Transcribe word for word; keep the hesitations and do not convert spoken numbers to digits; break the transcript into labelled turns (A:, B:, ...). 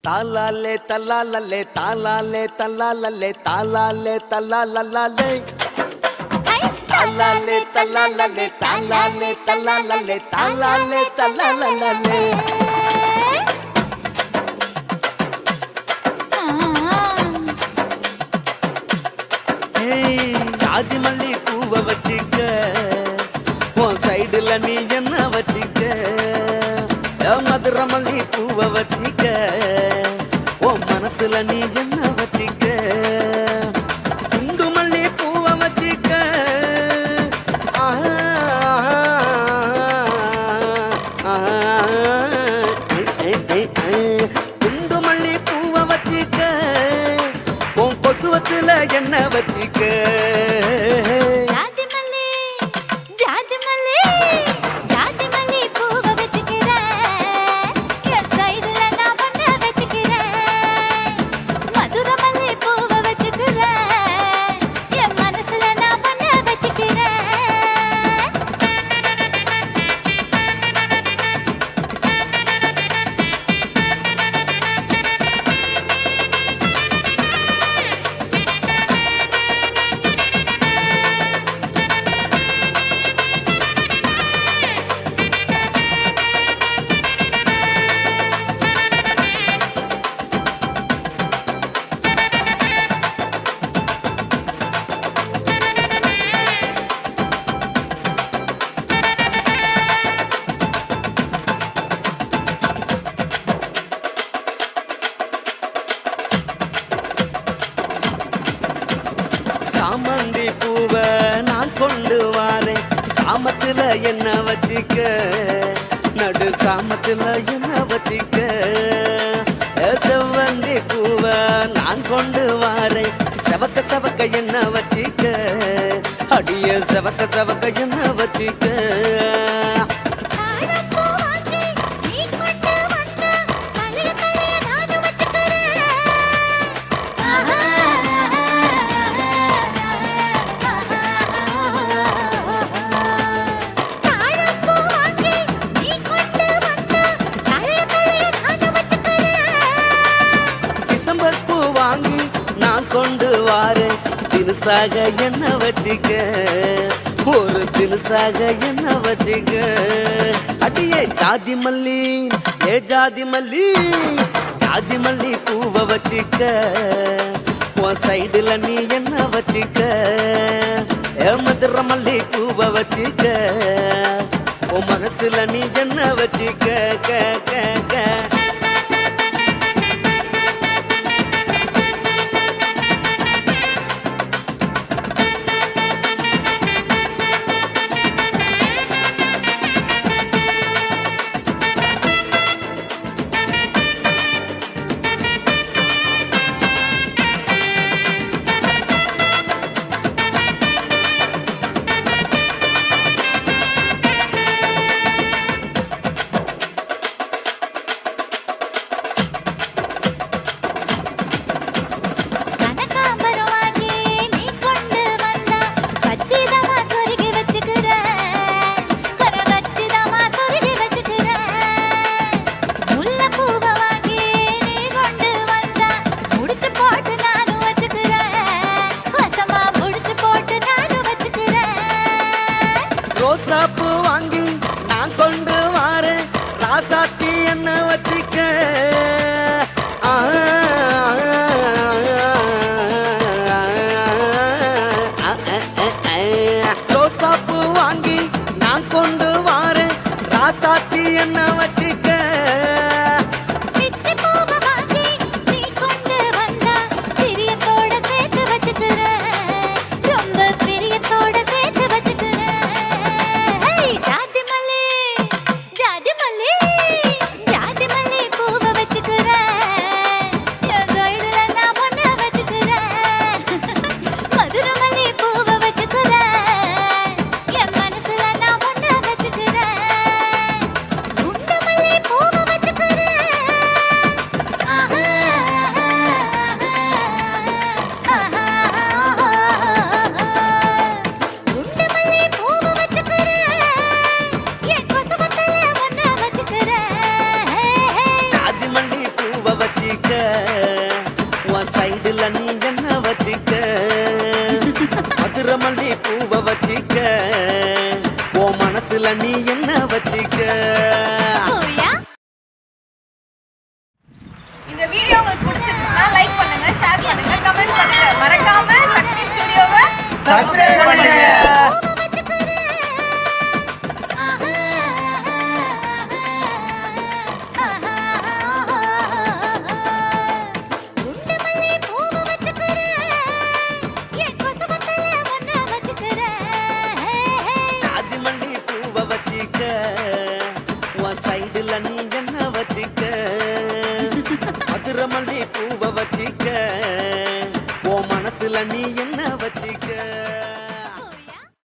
A: तालाले तलाले तालाले तलाले तालाले तलाले तालाले तलाले तालाले तलाले तालाले तलाले जादी मल्ली पूव वच्चिक्क उन साइडुल नी एन्न वच्चिक्क मधुर मल्ली पूव वच्चिक्क उन मनसुल नी एन्न वच्चिक्क कुंडु मल्ली पूव वच्चिक्क कुंडु मल्ली पूव वच्चिक्क उन कोसुवत्तुल एन्न वच्चिक्क சாமந்தி பூவ நான் கொண்டு வாரேன் சாமத்துல என்ன வச்சிக்க நடு சாமத்துல என்ன வச்சிக்க செவ்வந்தி பூவ நான் கொண்டு வாரேன் செவக்க செவக்க என்ன வச்சிக்க அடிய செவக்க செவக்க என்ன வச்சிக்க கொண்டு வாரேன் தினுசாக என்ன வச்சிக்க ஒரு தினுசாக என்ன வச்சிக்க அடியே ஜாதி மல்லி ஏ ஜாதி மல்லி ஜாதி மல்லி பூவ வச்சிக்க உன் சைடுல நீ என்ன வச்சிக்க ஏ மதுர மல்லி பூவ வச்சிக்க உன் மனசுல நீ என்ன வச்சிக்க க க க ரோசாப்பூ வாங்கி நான் கொண்டு வாரேன் ராசாத்தி என்ன வச்சிக்க ரோசாப்பூ வாங்கி நான் கொண்டு வாரேன் ராசாத்தி என்ன வச்சிக்க
B: உண்ட
A: வச்சிக்க உன் சைடுல நீ என்ன வச்சிக்க மதுரை மல்லி பூவை வச்சிக்க உன் மனசுல நீ என்ன வச்சிக்க.
B: இந்த வீடியோ உங்களுக்கு பிடிச்சிருந்தா லைக் பண்ணுங்க, ஷேர் பண்ணுங்க, கமெண்ட் பண்ணுங்க. மறக்காம சக்தி ஸ்டுடியோவை சப்ஸ்கிரைப் பண்ணுங்க.
A: மதுரை மல்லி பூவை வச்சிக்க உன் மனசுல நீ